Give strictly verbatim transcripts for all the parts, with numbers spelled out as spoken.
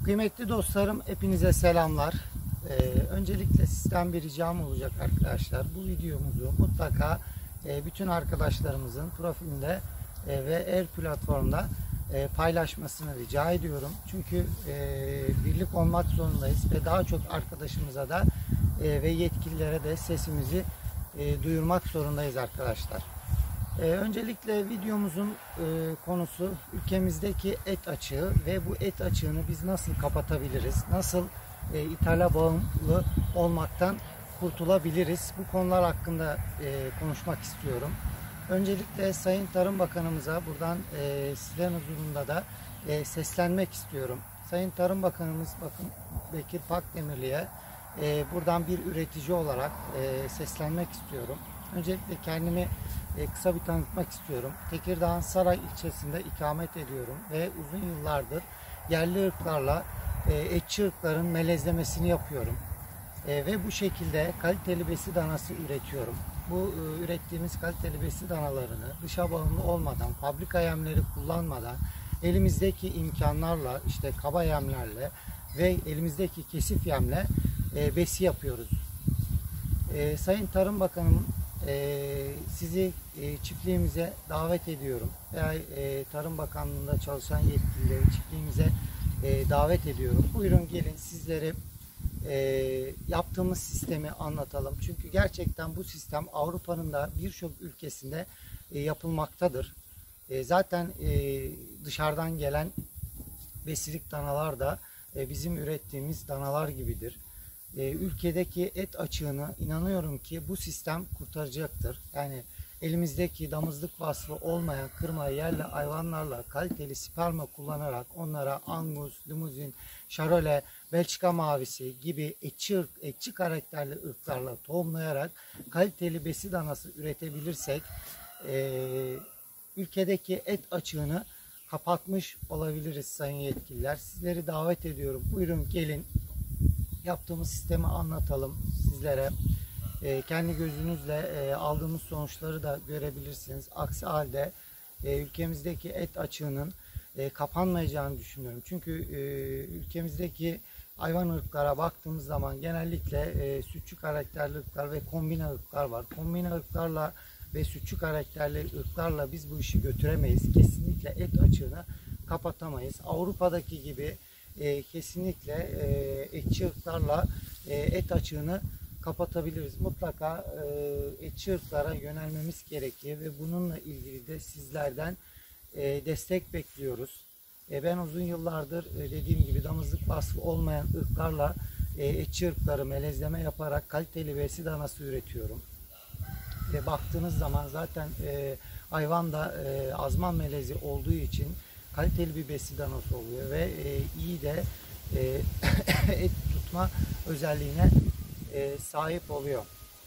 Kıymetli dostlarım, hepinize selamlar. Ee, öncelikle sizden bir ricam olacak arkadaşlar. Bu videomuzu mutlaka e, bütün arkadaşlarımızın profilinde e, ve her platformda e, paylaşmasını rica ediyorum. Çünkü e, birlik olmak zorundayız ve daha çok arkadaşımıza da e, ve yetkililere de sesimizi e, duyurmak zorundayız arkadaşlar. Ee, öncelikle videomuzun e, konusu ülkemizdeki et açığı ve bu et açığını biz nasıl kapatabiliriz? Nasıl e, ithale bağımlı olmaktan kurtulabiliriz? Bu konular hakkında e, konuşmak istiyorum. Öncelikle Sayın Tarım Bakanımıza buradan e, sizlerin huzurunda da e, seslenmek istiyorum. Sayın Tarım Bakanımız bakın Bekir Pakdemirli'ye e, buradan bir üretici olarak e, seslenmek istiyorum. Öncelikle kendimi e, kısa bir tanıtmak istiyorum. Tekirdağ'ın Saray ilçesinde ikamet ediyorum ve uzun yıllardır yerli ırklarla e, etçi ırkların melezlemesini yapıyorum. E, ve bu şekilde kaliteli besi danası üretiyorum. Bu e, ürettiğimiz kaliteli besi danalarını dışa bağımlı olmadan, fabrika yemleri kullanmadan, elimizdeki imkanlarla, işte kaba yemlerle ve elimizdeki kesif yemle e, besi yapıyoruz. E, Sayın Tarım Bakanım, Ee, sizi e, çiftliğimize davet ediyorum. Veya e, Tarım Bakanlığı'nda çalışan yetkilileri çiftliğimize e, davet ediyorum. Buyurun gelin sizlere e, yaptığımız sistemi anlatalım. Çünkü gerçekten bu sistem Avrupa'nın da birçok ülkesinde e, yapılmaktadır. E, zaten e, dışarıdan gelen besilik danalar da e, bizim ürettiğimiz danalar gibidir. Ülkedeki et açığını inanıyorum ki bu sistem kurtaracaktır. Yani elimizdeki damızlık vasfı olmayan kırma yerli hayvanlarla kaliteli sperma kullanarak onlara Angus, Limuzin, Charolais, Belçika mavisi gibi etçi, ırk, etçi karakterli ırklarla tohumlayarak kaliteli besi danası üretebilirsek e, ülkedeki et açığını kapatmış olabiliriz sayın yetkililer. Sizleri davet ediyorum. Buyurun gelin. Yaptığımız sistemi anlatalım sizlere. E, kendi gözünüzle e, aldığımız sonuçları da görebilirsiniz. Aksi halde e, ülkemizdeki et açığının e, kapanmayacağını düşünüyorum. Çünkü e, ülkemizdeki hayvan ırklara baktığımız zaman genellikle e, sütçü karakterli ırklar ve kombine ırklar var. Kombine ırklarla ve sütçü karakterli ırklarla biz bu işi götüremeyiz. Kesinlikle et açığını kapatamayız. Avrupa'daki gibi E, kesinlikle e, etçi ırklarla e, et açığını kapatabiliriz. Mutlaka e, etçi ırklara yönelmemiz gerekiyor ve bununla ilgili de sizlerden e, destek bekliyoruz. E, ben uzun yıllardır e, dediğim gibi damızlık vasfı olmayan ırklarla e, etçi ırkları melezleme yaparak kaliteli besi danası üretiyorum. Ve baktığınız zaman zaten e, hayvan da e, azman melezi olduğu için kaliteli bir besi danası oluyor ve e, iyi de e, et tutma özelliğine e, sahip oluyor.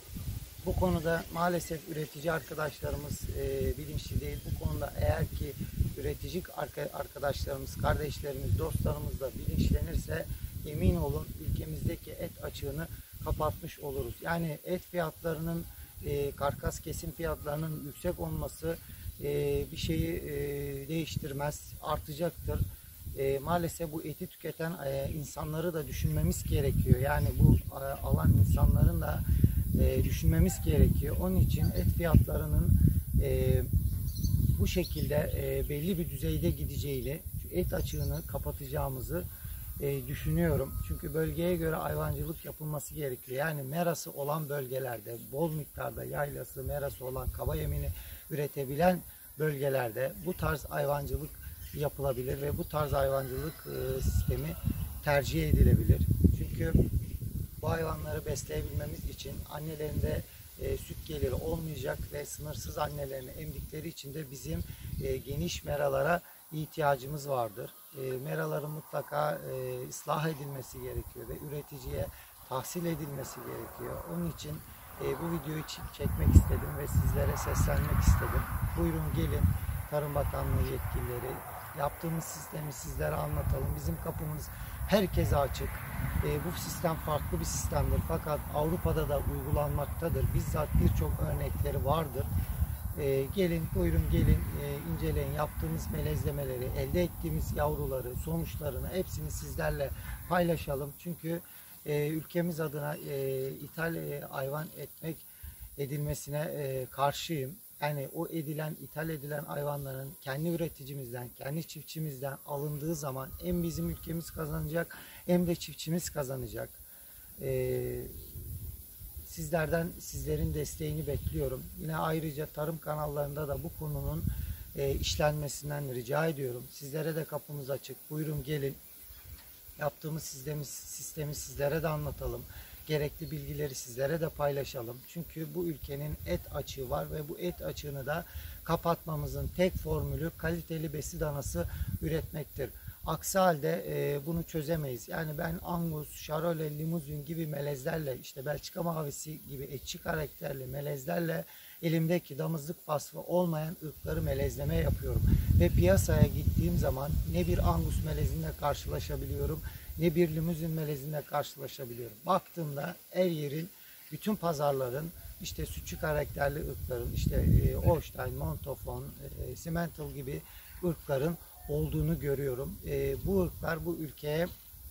Bu konuda maalesef üretici arkadaşlarımız e, bilinçli değil. Bu konuda eğer ki üretici arkadaşlarımız, kardeşlerimiz, dostlarımız da bilinçlenirse emin olun ülkemizdeki et açığını kapatmış oluruz. Yani et fiyatlarının, e, karkas kesim fiyatlarının yüksek olması Ee, bir şeyi e, değiştirmez, artacaktır. E, maalesef bu eti tüketen e, insanları da düşünmemiz gerekiyor. Yani bu e, alan insanların da e, düşünmemiz gerekiyor. Onun için et fiyatlarının e, bu şekilde e, belli bir düzeyde gideceğiyle et açığını kapatacağımızı e, düşünüyorum. Çünkü bölgeye göre hayvancılık yapılması gerekiyor. Yani merası olan bölgelerde, bol miktarda yaylası, merası olan kaba yemini üretebilen bölgelerde bu tarz hayvancılık yapılabilir ve bu tarz hayvancılık e, sistemi tercih edilebilir. Çünkü bu hayvanları besleyebilmemiz için annelerinde e, süt geliri olmayacak ve sınırsız annelerini emdikleri için de bizim e, geniş meralara ihtiyacımız vardır. E, meraların mutlaka e, ıslah edilmesi gerekiyor ve üreticiye tahsil edilmesi gerekiyor. Onun için e, bu videoyu çekmek istedim ve sizlere seslenmek istedim. Buyurun gelin Tarım Bakanlığı yetkilileri, yaptığımız sistemi sizlere anlatalım. Bizim kapımız herkese açık. E, bu sistem farklı bir sistemdir fakat Avrupa'da da uygulanmaktadır. Bizzat birçok örnekleri vardır. E, gelin, buyurun gelin, e, inceleyin yaptığımız melezlemeleri, elde ettiğimiz yavruları, sonuçlarını hepsini sizlerle paylaşalım. Çünkü e, ülkemiz adına e, ithal e, hayvan etmek edilmesine e, karşıyım. Yani o edilen, ithal edilen hayvanların kendi üreticimizden, kendi çiftçimizden alındığı zaman hem bizim ülkemiz kazanacak hem de çiftçimiz kazanacak. E, Sizlerden, sizlerin desteğini bekliyorum. Yine ayrıca tarım kanallarında da bu konunun e, işlenmesinden rica ediyorum. Sizlere de kapımız açık. Buyurun gelin. Yaptığımız sistemi, sistemi sizlere de anlatalım. Gerekli bilgileri sizlere de paylaşalım. Çünkü bu ülkenin et açığı var ve bu et açığını da kapatmamızın tek formülü kaliteli besi danası üretmektir. Aksi halde e, bunu çözemeyiz. Yani ben Angus, Charolais, Limousin gibi melezlerle, işte Belçika mavisi gibi etçi karakterli melezlerle elimdeki damızlık vasfı olmayan ırkları melezleme yapıyorum. Ve piyasaya gittiğim zaman ne bir Angus melezinde karşılaşabiliyorum, ne bir Limousin melezinde karşılaşabiliyorum. Baktığımda her yerin, bütün pazarların, işte sütçü karakterli ırkların, işte e, Holstein, Montafon, e, Simmental gibi ırkların olduğunu görüyorum. E, bu ırklar bu ülkeye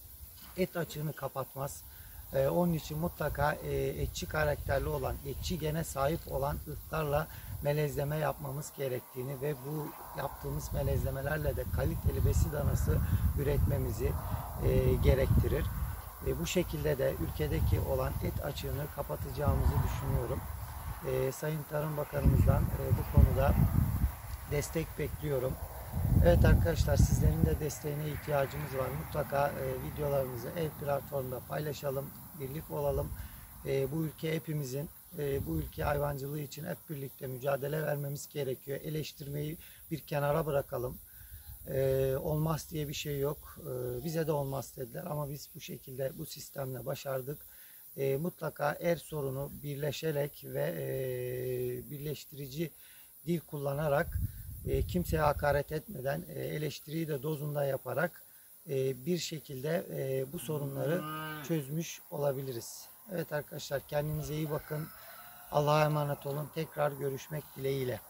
et açığını kapatmaz. E, onun için mutlaka e, etçi karakterli olan, etçi gene sahip olan ırklarla melezleme yapmamız gerektiğini ve bu yaptığımız melezlemelerle de kaliteli besi danası üretmemizi e, gerektirir. E, bu şekilde de ülkedeki olan et açığını kapatacağımızı düşünüyorum. E, Sayın Tarım Bakanımızdan e, bu konuda destek bekliyorum. Evet arkadaşlar, sizlerin de desteğine ihtiyacımız var. Mutlaka e, videolarımızı ev platformunda paylaşalım, birlik olalım. E, bu ülke hepimizin, e, bu ülke hayvancılığı için hep birlikte mücadele vermemiz gerekiyor. Eleştirmeyi bir kenara bırakalım. E, olmaz diye bir şey yok. E, bize de olmaz dediler ama biz bu şekilde, bu sistemle başardık. E, mutlaka er sorunu birleşerek ve e, birleştirici dil kullanarak, e, kimseye hakaret etmeden, e, eleştiriyi de dozunda yaparak e, bir şekilde e, bu sorunları çözmüş olabiliriz. Evet arkadaşlar, kendinize iyi bakın. Allah'a emanet olun. Tekrar görüşmek dileğiyle.